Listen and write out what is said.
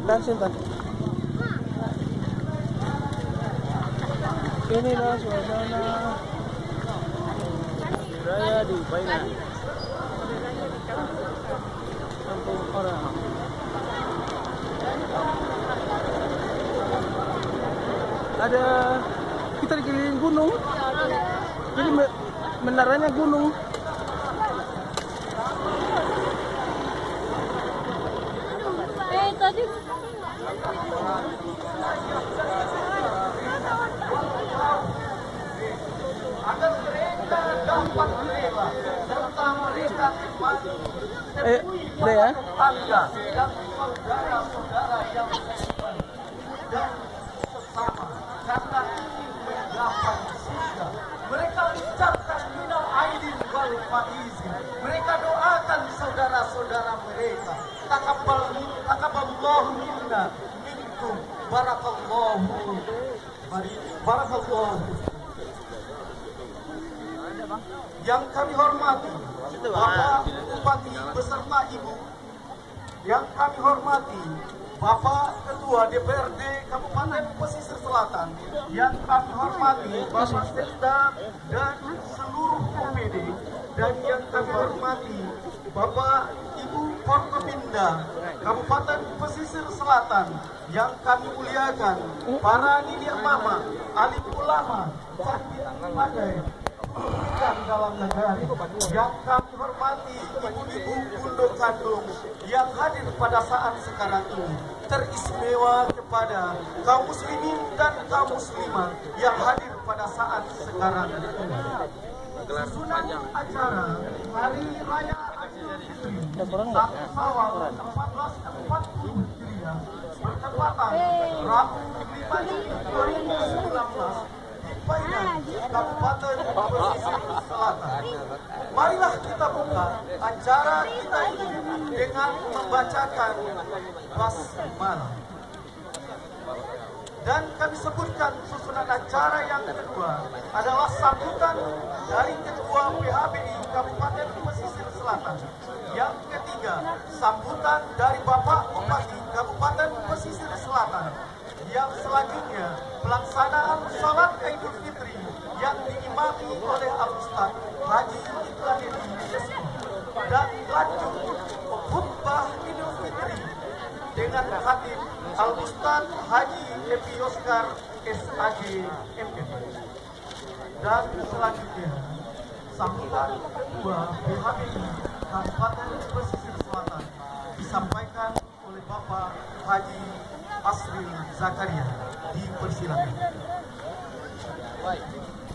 Sinta. Inilah suasana raya di Baina, kampung orang. Ada kita dikelilingi gunung, jadi menaranya gunung. Tadi agar mereka dapat rela serta mereka nikmati ya. tetangga dan saudara-saudara yang dan sesama karena ingin menggapai surga. Mereka ucapkan minal aidin wal faizin. Mereka doakan saudara-saudara mereka. Taqabbalallahu minna minkum barakallahu Yang kami hormati Bapak Bupati beserta Ibu, yang kami hormati Bapak Ketua DPRD Kabupaten Pesisir Selatan, yang kami hormati Bapak Sekda dan seluruh OPD, dan yang kami hormati Bapak Ibu Forkopimda Kabupaten Pesisir Selatan, yang kami muliakan para nini mama, alim ulama, candi pandai dalam negara, yang kami hormati ibu-ibu bunduk kandung yang hadir pada saat sekarang ini, teristimewa kepada kaum muslimin dan kaum muslimat yang hadir pada saat sekarang ini. Susunan acara Hari Raya Idul Fitri 1 Syawal 1440 Hijriah bertepatan Rabu 5 Juni 2019 Kabupaten Pesisir Selatan. Marilah kita buka acara kita ini dengan membacakan basmalah. Dan kami sebutkan susunan acara yang kedua adalah sambutan dari Ketua PHBI Kabupaten Pesisir Selatan. Yang ketiga, sambutan dari Bapak Bupati Kabupaten Pesisir Selatan. Yang selanjutnya, pelaksanaan sholat Idul Fitri yang diimami oleh Al-Ustaz Haji Ibrahim Yesko, dan lanjut khutbah Idul Fitri dengan khatib Al-Ustaz Haji Epi Oscar SAG MM. Dan selanjutnya, sambutan kedua PHBI Kabupaten Pesisir Selatan disampaikan oleh Bapak Haji Asri Zakaria. Dipersilakan. Baik.